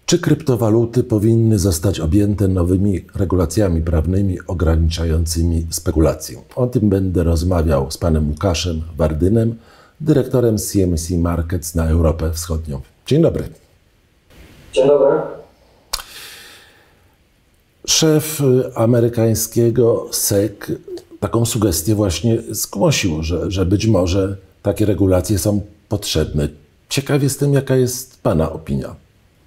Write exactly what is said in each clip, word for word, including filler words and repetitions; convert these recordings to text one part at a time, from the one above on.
Czy kryptowaluty powinny zostać objęte nowymi regulacjami prawnymi ograniczającymi spekulację? O tym będę rozmawiał z panem Łukaszem Wardynem, dyrektorem C M C Markets na Europę Wschodnią. Dzień dobry. Dzień dobry. Szef amerykańskiego S E C taką sugestię właśnie zgłosił, że, że być może takie regulacje są potrzebne. Ciekaw jestem, jaka jest pana opinia.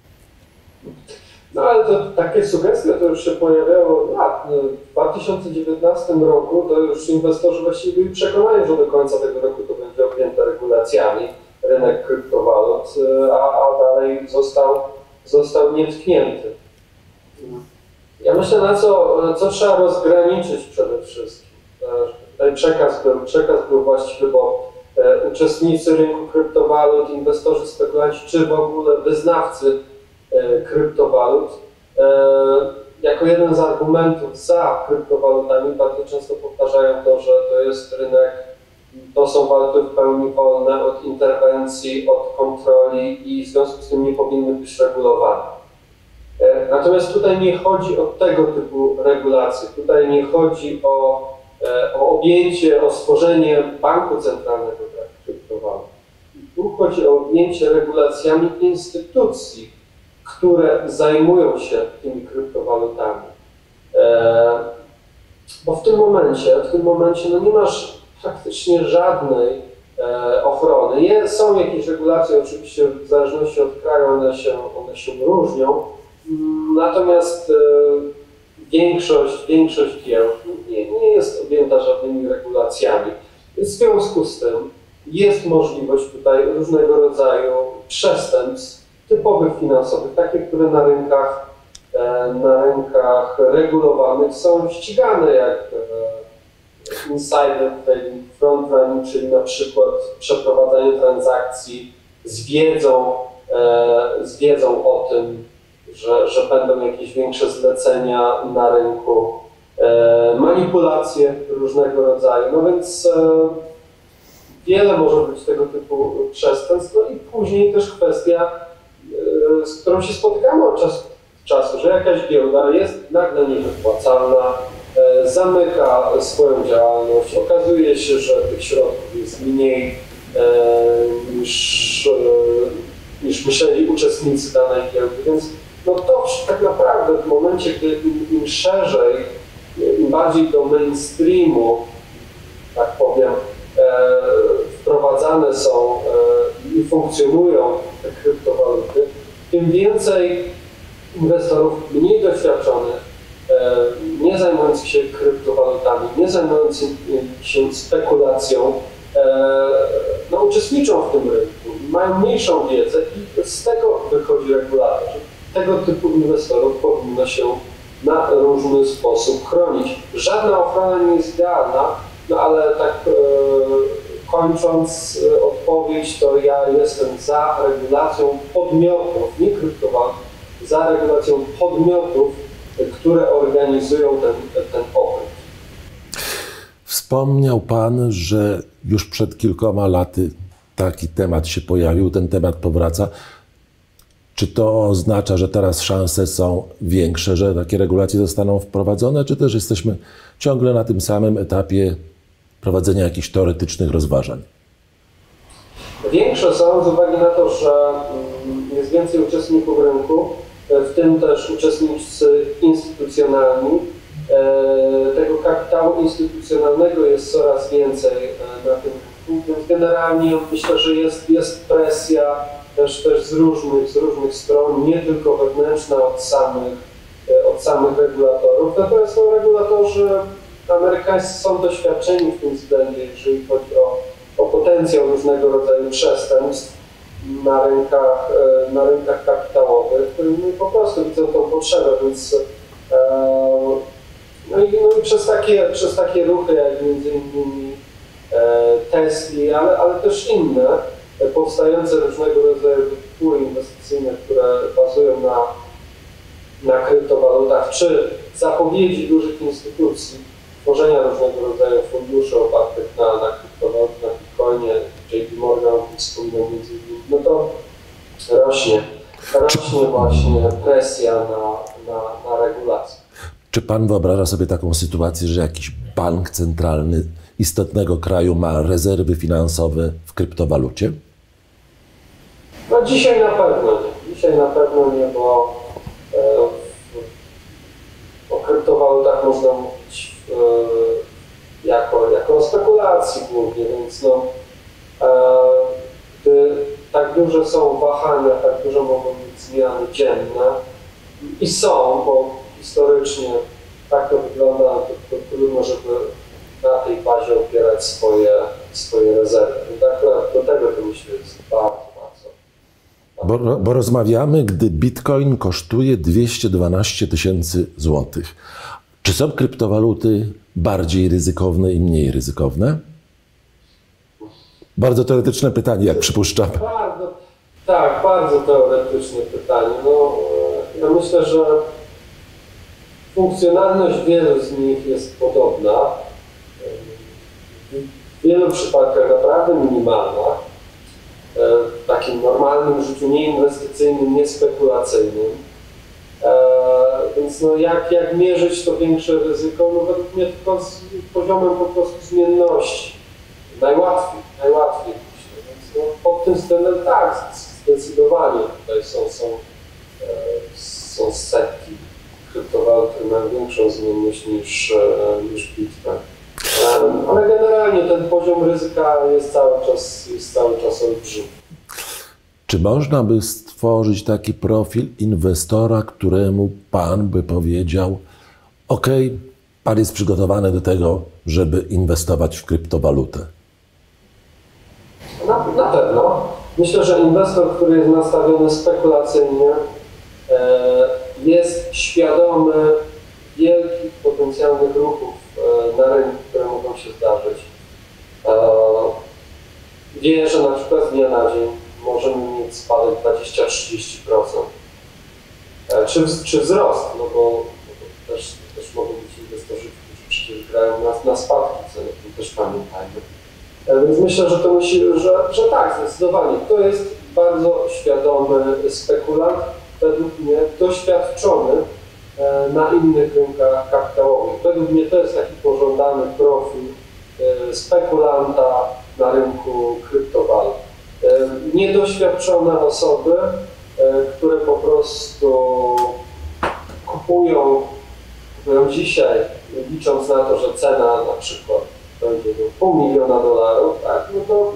No ale to, takie sugestie to już się pojawiało od lat. W dwa tysiące dziewiętnastym roku to już inwestorzy właściwie byli przekonani, że do końca tego roku to będzie objęte regulacjami rynek kryptowalut, a, a dalej został, został nietknięty. Ja myślę, na co, co trzeba rozgraniczyć przede wszystkim. Tutaj przekaz był, przekaz był właściwy, bo e, uczestnicy rynku kryptowalut, inwestorzy, spekulanci, czy w ogóle wyznawcy e, kryptowalut, e, jako jeden z argumentów za kryptowalutami bardzo często powtarzają to, że to jest rynek, to są waluty w pełni wolne od interwencji, od kontroli i w związku z tym nie powinny być regulowane. Natomiast tutaj nie chodzi o tego typu regulacje, tutaj nie chodzi o, o objęcie, o stworzenie banku centralnego dla kryptowalut. Tu chodzi o objęcie regulacjami instytucji, które zajmują się tymi kryptowalutami. Bo w tym momencie, w tym momencie no nie masz praktycznie żadnej ochrony. Jest, są jakieś regulacje, oczywiście w zależności od kraju one się, one się różnią. Natomiast e, większość, większość giełd nie, nie jest objęta żadnymi regulacjami. W związku z tym jest możliwość tutaj różnego rodzaju przestępstw typowych finansowych, takie, które na rynkach, e, na rynkach regulowanych są ścigane, jak e, insider trading, front running, czyli na przykład przeprowadzanie transakcji z wiedzą, e, z wiedzą o tym, Że, że będą jakieś większe zlecenia na rynku, e, manipulacje różnego rodzaju. No więc e, wiele może być tego typu przestępstw. No i później też kwestia, e, z którą się spotykamy od czasu do czasu, że jakaś giełda jest nagle niewypłacalna, e, zamyka swoją działalność, okazuje się, że tych środków jest mniej e, niż, e, niż myśleli uczestnicy danej giełdy. Więc no to tak naprawdę w momencie, gdy im, im szerzej, im bardziej do mainstreamu, tak powiem, e, wprowadzane są e, i funkcjonują te kryptowaluty, tym więcej inwestorów mniej doświadczonych, e, nie zajmujących się kryptowalutami, nie zajmujących się spekulacją, e, no, uczestniczą w tym rynku, mają mniejszą wiedzę i z tego wychodzi regulator. Tego typu inwestorów powinno się na różny sposób chronić. Żadna ochrona nie jest idealna, no ale tak e, kończąc e, odpowiedź, to ja jestem za regulacją podmiotów, nie kryptowalut, za regulacją podmiotów, które organizują ten, ten, ten obrót. Wspomniał pan, że już przed kilkoma laty taki temat się pojawił, ten temat powraca. Czy to oznacza, że teraz szanse są większe, że takie regulacje zostaną wprowadzone, czy też jesteśmy ciągle na tym samym etapie prowadzenia jakichś teoretycznych rozważań? Większe są z uwagi na to, że jest więcej uczestników rynku, w tym też uczestnicy instytucjonalni. Tego kapitału instytucjonalnego jest coraz więcej na tym rynku, więc generalnie myślę, że jest, jest presja Też, też z, różnych, z różnych stron, nie tylko wewnętrzna od samych, od samych regulatorów. Natomiast no, regulatorzy amerykańscy są doświadczeni w tym względzie, jeżeli chodzi o, o potencjał różnego rodzaju przestępstw na rynkach, na rynkach kapitałowych, no i po prostu widzą tą potrzebę, więc e, no, i, no i przez takie, przez takie ruchy jak między innymi e, Tesli, ale, ale też inne, powstające różnego rodzaju tytuły inwestycyjne, które bazują na, na kryptowalutach, czy zapowiedzi dużych instytucji tworzenia różnego rodzaju funduszy opartych na, na kryptowalutach, na Bitcoinie, J P Morgan wspominał między innymi, no to rośnie. rośnie właśnie presja na, na, na regulację. Czy pan wyobraża sobie taką sytuację, że jakiś bank centralny istotnego kraju ma rezerwy finansowe w kryptowalucie? No dzisiaj na pewno nie. Dzisiaj na pewno nie, bo e, o kryptowalutach można mówić e, jako, jako o spekulacji głównie, więc no, e, gdy tak duże są wahania, tak duże mogą być zmiany dzienne i są, bo historycznie tak to wygląda, to, to trudno, żeby na tej bazie opierać swoje, swoje rezerwy. I tak do tego to myślę jest bardzo, bardzo. Bo, bo rozmawiamy, gdy bitcoin kosztuje dwieście dwanaście tysięcy złotych. Czy są kryptowaluty bardziej ryzykowne i mniej ryzykowne? Bardzo teoretyczne pytanie, jak przypuszczam. Bardzo, tak, bardzo teoretyczne pytanie. No, ja myślę, że funkcjonalność wielu z nich jest podobna. W wielu przypadkach naprawdę minimalna. W takim normalnym życiu nieinwestycyjnym, niespekulacyjnym. Więc no jak, jak mierzyć to większe ryzyko? No według mnie tylko z poziomem po prostu zmienności. Najłatwiej, najłatwiej myślę. Więc no, pod tym względem tak, zdecydowanie tutaj są, są, są setki kryptowalut, które mają większą zmienność niż, niż Bitcoin. Ale generalnie ten poziom ryzyka jest cały czas, jest cały czas olbrzymi. Czy można by stworzyć taki profil inwestora, któremu pan by powiedział: OK, pan jest przygotowany do tego, żeby inwestować w kryptowalutę? Na, na pewno. Myślę, że inwestor, który jest nastawiony spekulacyjnie, e, jest świadomy wielkich potencjalnych ruchów e, na rynku, które mogą się zdarzyć. E, wie, że na przykład z dnia na dzień możemy mieć spadek dwadzieścia do trzydziestu procent. E, czy, czy wzrost, no bo, no bo też, też mogą być inwestorzy, którzy przecież grają na, na spadki cen, o tym też pamiętajmy. Więc myślę, że to musi, że, że tak, zdecydowanie. To jest bardzo świadomy spekulant, według mnie doświadczony na innych rynkach kapitałowych. Według mnie to jest taki pożądany profil spekulanta na rynku kryptowalut. Niedoświadczone osoby, które po prostu kupują, kupują dzisiaj, licząc na to, że cena na przykład będzie do pół miliona dolarów, tak, no to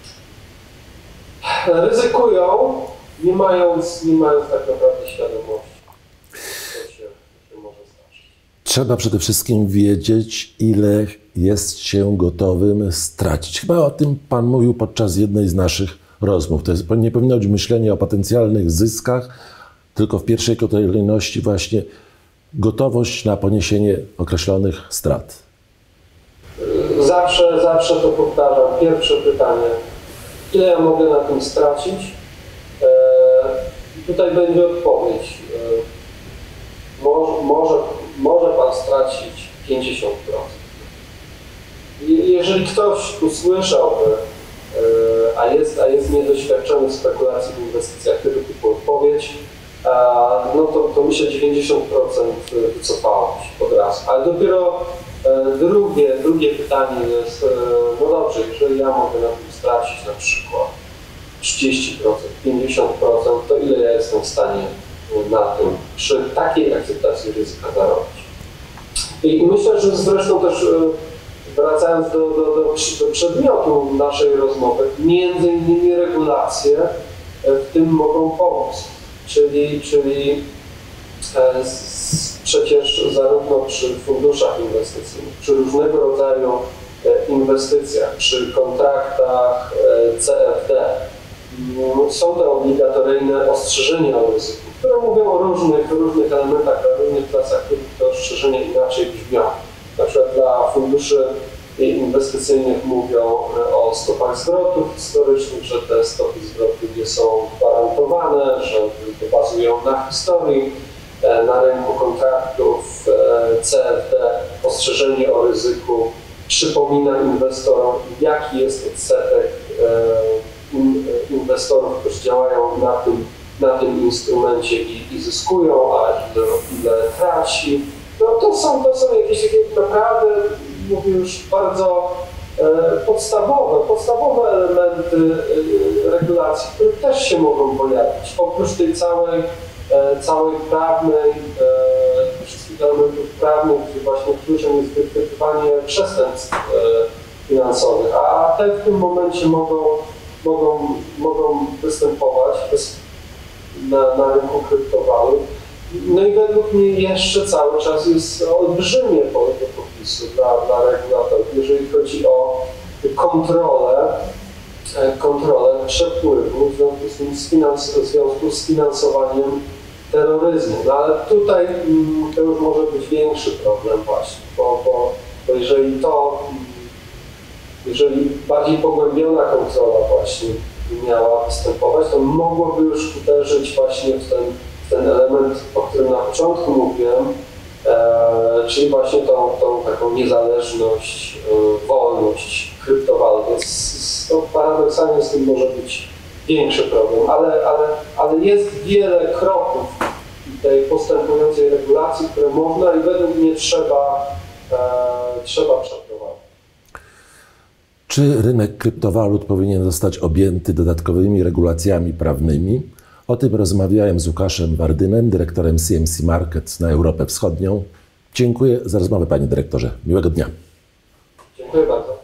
ryzykują, nie mając, nie mając tak naprawdę świadomości, co się, co się może zdarzyć. Trzeba przede wszystkim wiedzieć, ile jest się gotowym stracić. Chyba o tym pan mówił podczas jednej z naszych rozmów. To jest, nie powinno być myślenie o potencjalnych zyskach, tylko w pierwszej kolejności właśnie gotowość na poniesienie określonych strat. Zawsze, zawsze to powtarzam. Pierwsze pytanie, ile ja mogę na tym stracić? E, tutaj będzie odpowiedź. E, może, może, może pan stracić pięćdziesiąt procent. I jeżeli ktoś usłyszałby, e, a, jest, a jest niedoświadczony w spekulacji w inwestycjach, tego typu odpowiedź, e, no to, to myślę dziewięćdziesiąt procent wycofało się od razu. Ale dopiero Drugie, drugie pytanie jest, no dobrze, jeżeli ja mogę na tym stracić na przykład trzydzieści procent, pięćdziesiąt procent, to ile ja jestem w stanie na tym przy takiej akceptacji ryzyka zarobić. I myślę, że zresztą też wracając do, do, do, do przedmiotu naszej rozmowy, między innymi regulacje w tym mogą pomóc, czyli, czyli przecież zarówno przy funduszach inwestycyjnych, przy różnego rodzaju inwestycjach, przy kontraktach C F D są te obligatoryjne ostrzeżenia o ryzyku, które mówią o różnych, różnych elementach, o różnych klasach, których te ostrzeżenia inaczej brzmią. Na przykład dla funduszy inwestycyjnych mówią o stopach zwrotów historycznych, że te stopy zwrotów nie są gwarantowane, że bazują na historii. Na rynku kontraktów C F D ostrzeżenie o ryzyku przypomina inwestorom, jaki jest odsetek inwestorów, którzy działają na tym na tym instrumencie i, i zyskują, a ile, ile traci. No to są, to są jakieś takie naprawdę, mówię już, bardzo e, podstawowe, podstawowe elementy e, regulacji, które też się mogą pojawić. Oprócz tej całej, e, całej prawnej, e, wszystkich elementów prawnych, gdzie właśnie kluczem jest wykrywanie przestępstw e, finansowych, a te w tym momencie mogą, mogą, mogą występować bez, na, na rynku kryptowalut. No i według mnie jeszcze cały czas jest olbrzymie pole do popisu dla, dla regulatorów, jeżeli chodzi o kontrolę, kontrolę przepływu w związku z, tym, z, finans, w związku z finansowaniem terroryzmu. No ale tutaj mm, to już może być większy problem właśnie, bo, bo, bo jeżeli to, jeżeli bardziej pogłębiona kontrola właśnie miała występować, to mogłoby już uderzyć właśnie w ten ten element, o którym na początku mówiłem, e, czyli właśnie tą, tą taką niezależność, e, wolność kryptowalut. Więc to paradoksalnie z tym może być większy problem, ale, ale, ale jest wiele kroków tej postępującej regulacji, które można i według mnie trzeba, e, trzeba przeprowadzić. Czy rynek kryptowalut powinien zostać objęty dodatkowymi regulacjami prawnymi? O tym rozmawiałem z Łukaszem Wardynem, dyrektorem C M C Markets na Europę Wschodnią. Dziękuję za rozmowę, panie dyrektorze. Miłego dnia. Dziękuję bardzo.